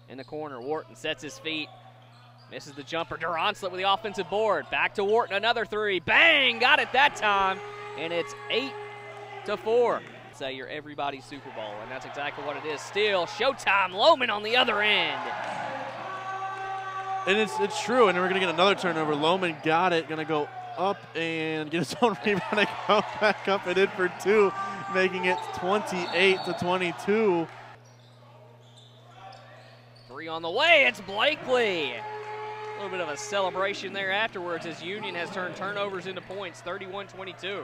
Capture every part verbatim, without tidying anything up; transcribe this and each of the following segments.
in the corner. Wharton sets his feet. Misses the jumper. Duronslet with the offensive board. Back to Wharton, another three. Bang! Got it that time. And it's eight to four. Say you're everybody's Super Bowl, and that's exactly what it is. Still, Showtime. Loman on the other end. And it's it's true, and we're going to get another turnover. Loman got it. Going to go up and get his own rebound and go back up and in for two, making it twenty-eight to twenty-two. Three on the way. It's Blakely. A little bit of a celebration there afterwards as Union has turned turnovers into points, thirty-one twenty-two.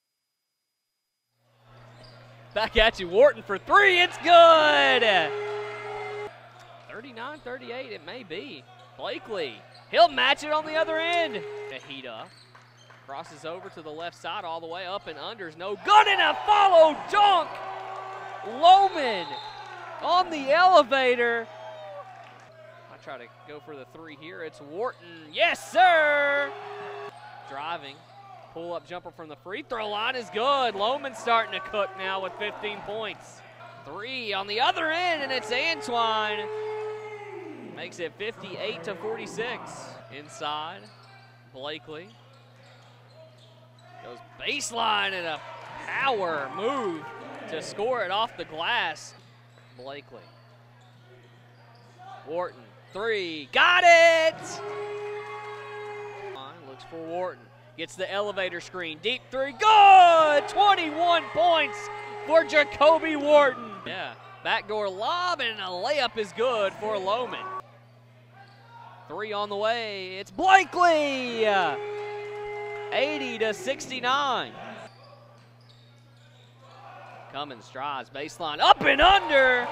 Back at you, Wharton for three, it's good! thirty-nine thirty-eight, it may be. Blakely, he'll match it on the other end. Nahida crosses over to the left side, all the way up and unders, no good, and a follow dunk! Loman on the elevator. Try to go for the three here. It's Wharton. Yes, sir! Driving. Pull-up jumper from the free throw line is good. Loman's starting to cook now with fifteen points. Three on the other end, and it's Antoine. Makes it fifty-eight to forty-six. Inside, Blakely. Goes baseline and a power move to score it off the glass. Blakely. Wharton. Three, got it! Looks for Wharton, gets the elevator screen, deep three, good! twenty-one points for Jacoby Wharton. Yeah, backdoor lob and a layup is good for Loman. Three on the way, it's Blakely! eighty to sixty-nine. Cummins drives, baseline, up and under!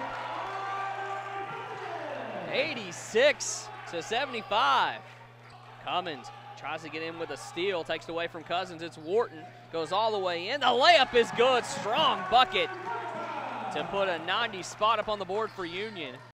eighty-six to seventy-five. Cummins tries to get in with a steal, takes it away from Cousins. It's Wharton, goes all the way in. The layup is good, strong bucket to put a ninety spot up on the board for Union.